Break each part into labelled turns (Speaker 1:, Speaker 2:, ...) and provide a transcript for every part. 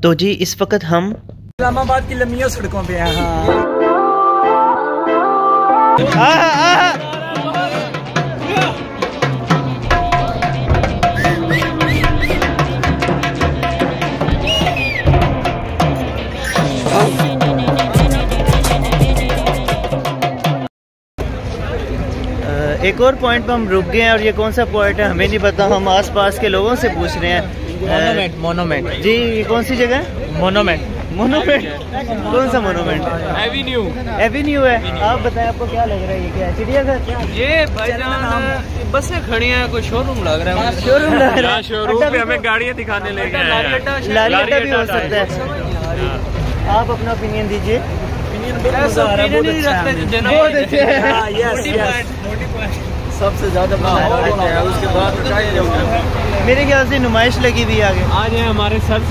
Speaker 1: तो जी इस वक्त हम
Speaker 2: इस्लामाबाद की लम्बियों सड़कों पे हैं।
Speaker 1: एक और पॉइंट पर हम रुक गए हैं और ये कौन सा पॉइंट है हमें नहीं पता। हम आसपास के लोगों से पूछ रहे हैं।
Speaker 3: मोनोमेंट
Speaker 1: जी ये कौन सी जगह है?
Speaker 3: मोनोमेंट
Speaker 1: कौन सा मोनोमेंट है? एवेन्यू है। आप बताएं आपको क्या लग रहा है? ये क्या है? चिड़ियाघर?
Speaker 3: ये भाईजान बसें खड़ी हैं, कोई शोरूम लग रहा है।
Speaker 1: शोरूम लग रहा है।
Speaker 3: शोरूम पे हमें गाड़ियाँ दिखाने लेके आए हैं।
Speaker 1: लारी अड्डा भी हो सकता है। आप अपना ओपिनियन दीजिए। बहुत अच्छे हैं।
Speaker 2: सबसे ज्यादा उसके बाद
Speaker 1: मेरे ख्याल से नुमाइश लगी हुई आगे।
Speaker 3: आज है हमारे सर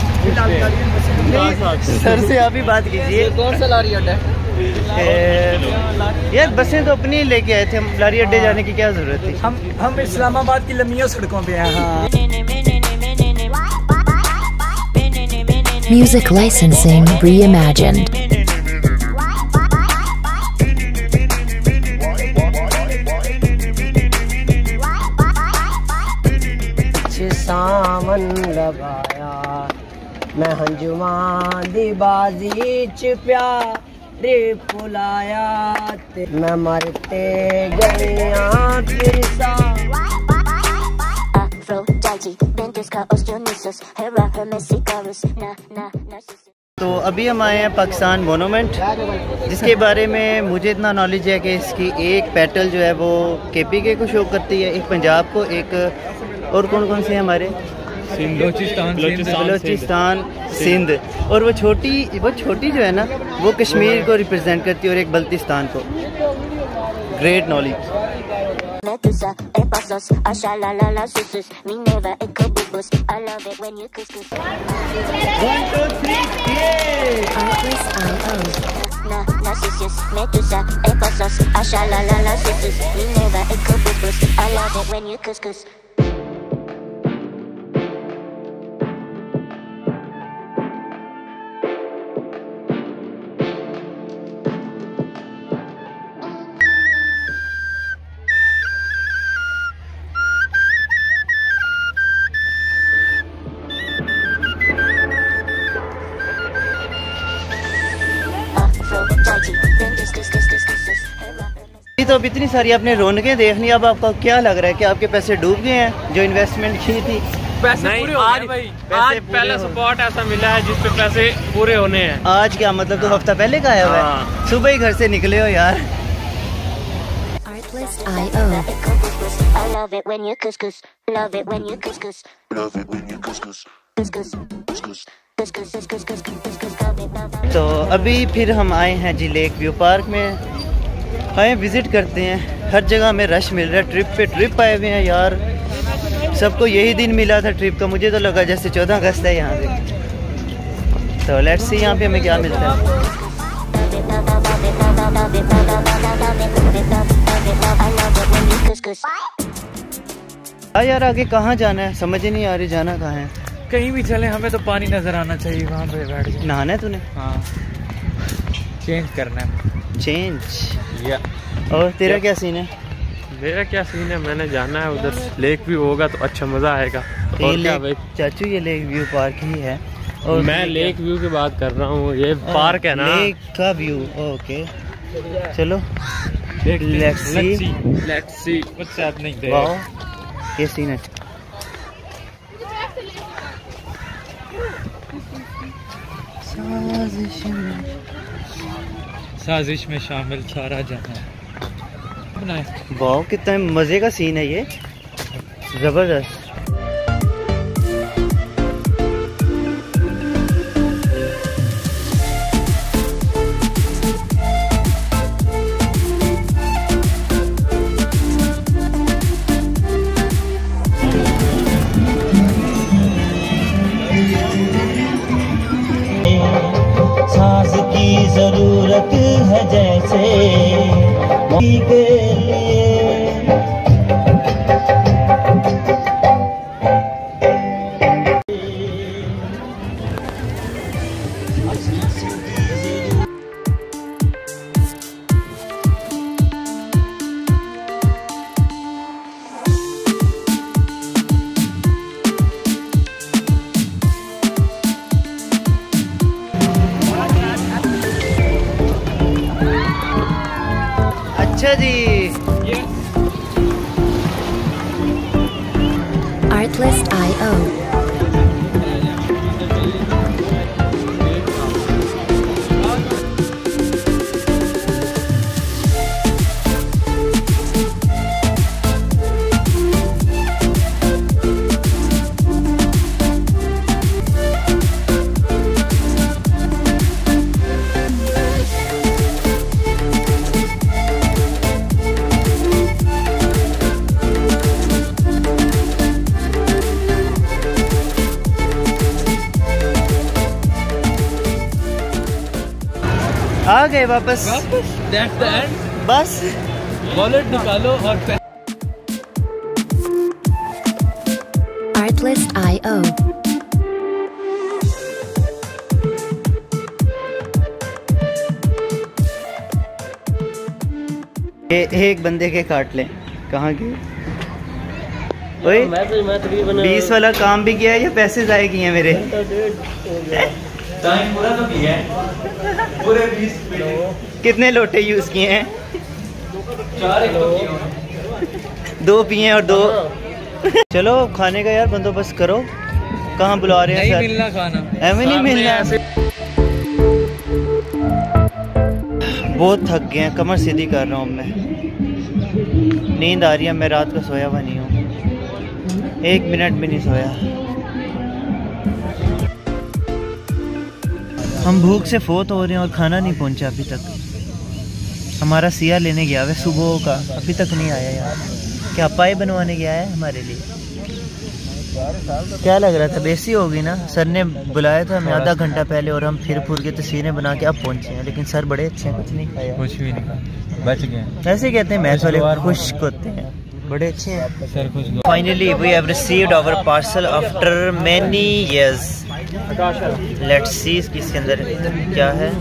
Speaker 1: से आप ही बात कीजिए।
Speaker 3: कौन सा लारी अड्डा है?
Speaker 1: यार बसें तो अपनी लेके आए थे, हम लारी अड्डे जाने की क्या जरूरत थी?
Speaker 2: हम इस्लामाबाद की लम्बियों सड़कों पे हैं।
Speaker 4: Music licensing reimagined.
Speaker 5: सामन लगाया मैं हंजुमा दी बाजी च प्यारे पुलाया मैं मरते गया फिर सा।
Speaker 1: तो अभी हम आए हैं पाकिस्तान मोनूमेंट, जिसके बारे में मुझे इतना नॉलेज है कि इसकी एक पेटल जो है वो KPK को शो करती है, एक पंजाब को, एक और कौन कौन से हैं हमारे? बलोचिस्तान, सिंध, और वो छोटी जो है ना वो कश्मीर को रिप्रेजेंट करती है और एक बल्तिस्तान को। Great knowledge. तो अब इतनी सारी आपने रौनकें देख ली, अब आपको क्या लग रहा है कि आपके पैसे डूब गए हैं जो इन्वेस्टमेंट की थी?
Speaker 3: पैसे पूरे आज भाई, आज पहला स्पॉट ऐसा मिला है जिसपे पैसे पूरे होने हैं।
Speaker 1: आज क्या मतलब? 2 हफ्ता पहले का आया हुआ है। सुबह ही घर से निकले हो यार। तो अभी फिर हम आए हैं जी लेक व्यू पार्क में। आए विजिट करते हैं। हर जगह में रश मिल रहा है। ट्रिप पे ट्रिप आए हुए हैं यार। सबको यही दिन मिला था ट्रिप का। मुझे तो लगा जैसे 14 अगस्त है यहाँ पे। तो लेट्स सी यहाँ पे हमें क्या मिलता है। यार आगे कहाँ जाना है समझ ही नहीं आ रही। जाना कहाँ है?
Speaker 2: कहीं भी चले, हमें तो पानी नजर आना चाहिए वहाँ पे बैठ के।
Speaker 1: नहाना है तूने?
Speaker 2: हाँ, चेंज करना है।
Speaker 1: चेंज
Speaker 3: या
Speaker 1: और तेरा क्या सीन है?
Speaker 3: मेरा क्या सीन है, मैंने जाना है उधर। लेक व्यू होगा तो अच्छा मजा आएगा। और क्या भाई
Speaker 1: चाचू, ये लेक व्यू पार्क ही है और
Speaker 3: मैं लेक व्यू की बात कर रहा हूँ। ये पार्क है ना,
Speaker 1: लेक का व्यू। ओके चलो let's see
Speaker 3: what's happening.
Speaker 1: Wow ये सीन है।
Speaker 2: साजिश में शामिल सारा जहां।
Speaker 1: वाओ कितना मजे का सीन है ये, जबरदस्त।
Speaker 6: सांस की जरूरत है जैसे के लिए।
Speaker 1: आ गए वापस।
Speaker 2: That's the end.
Speaker 1: बस
Speaker 2: वॉलेट निकालो और
Speaker 4: Artlist.io.
Speaker 1: एक बंदे के काट लें। कहाँ के? ओए,
Speaker 5: मैं तो
Speaker 1: 20 वाला काम भी किया है या पैसे ज़ाय किए हैं मेरे?
Speaker 2: टाइम पूरा तो किया है, पूरे 20
Speaker 1: कितने लोटे यूज़ किए हैं?
Speaker 2: 4 एक तो किए होंगे।
Speaker 1: 2 पिए हैं और 2 चलो खाने का यार बंदोबस्त करो। कहाँ बुला रहे हैं
Speaker 2: नहीं
Speaker 1: सर?
Speaker 2: मिलना खाना,
Speaker 1: एवं नहीं मिलना। बहुत थक गए हैं, कमर सीधी कर रहा हूँ मैं। नींद आ रही है, मैं रात को सोया हुआ नहीं हूँ, 1 मिनट भी नहीं सोया। हम भूख से फोत हो रहे हैं और खाना नहीं पहुँचा अभी तक। हमारा सिया लेने गया है सुबह का, अभी तक नहीं आया यार। क्या पाई बनवाने गया है हमारे लिए? क्या लग रहा था? बेसी होगी ना। सर ने बुलाया था हमें आधा घंटा पहले और हम फिर फूर के तस्वीरें बना के अब पहुंचे हैं। लेकिन सर बड़े अच्छे हैं, कुछ नहीं खाया,
Speaker 2: कुछ भी नहीं खाया, बच गए।
Speaker 1: ऐसे कहते हैं मैथ वाले, खुश होते हैं, बड़े अच्छे हैं
Speaker 2: सर कुछ
Speaker 1: finally we have received our parcel after many years. Let's see इसके अंदर क्या है।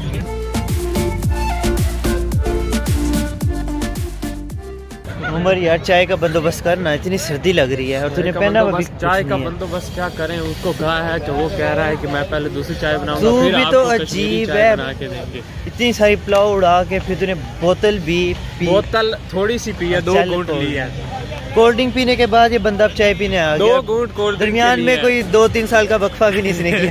Speaker 1: उमर यार चाय का बंदोबस्त करना, इतनी सर्दी लग रही है और तूने पहना हुआ भी कुछ
Speaker 3: चाय का
Speaker 1: नहीं है।
Speaker 3: बंदोबस्त क्या करें, उसको कहा है कि वो कह रहा है कि मैं पहले दूसरी चाय बनाऊंगा,
Speaker 1: तू
Speaker 3: फिर
Speaker 1: भी
Speaker 3: आपको
Speaker 1: तो
Speaker 3: कश्मीरी
Speaker 1: अजीब
Speaker 3: चाय
Speaker 1: है।
Speaker 3: बना के देंगे।
Speaker 1: इतनी सारी पुलाव उड़ा के फिर तूने बोतल भी पी।
Speaker 3: बोतल थोड़ी सी पी है, 2
Speaker 1: चल
Speaker 3: घूंट ली है।
Speaker 1: कोल्ड ड्रिंक पीने के बाद ये बंदा अब चाय पीने आ
Speaker 3: 2
Speaker 1: गया।
Speaker 3: घूंट कोल्ड ड्रिंक
Speaker 1: दरमियान
Speaker 3: के
Speaker 1: में
Speaker 3: लिए।
Speaker 1: कोई 2-3 साल का वक्फा भी नहीं इसने किया।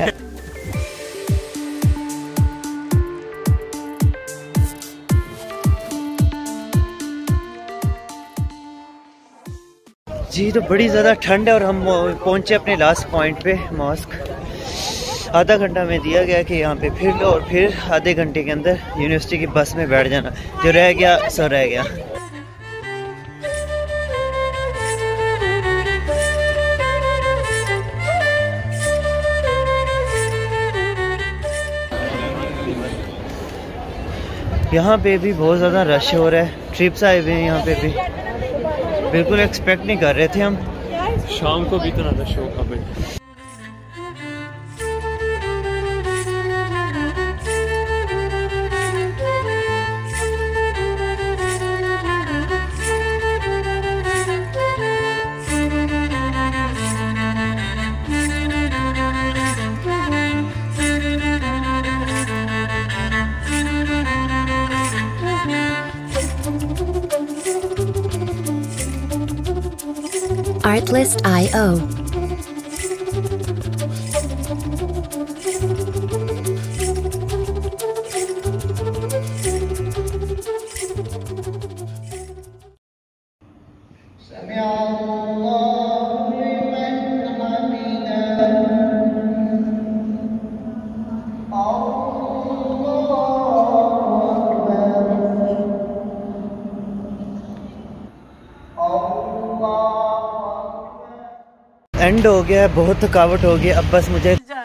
Speaker 1: जी तो बड़ी ज़्यादा ठंड है और हम पहुंचे अपने लास्ट पॉइंट पे मॉस्क। आधा घंटा में दिया गया कि यहाँ पे फिर लो और फिर आधे घंटे के अंदर यूनिवर्सिटी की बस में बैठ जाना। जो रह गया सो रह गया। यहाँ पे भी बहुत ज़्यादा रश हो रहा है, ट्रिप्स आए हुए हैं यहाँ पे भी। बिल्कुल एक्सपेक्ट नहीं कर रहे थे हम।
Speaker 3: शाम को भी इतना रश होगा भाई।
Speaker 4: Artlist.io.
Speaker 1: एंड हो गया है, बहुत थकावट हो गई। अब बस मुझे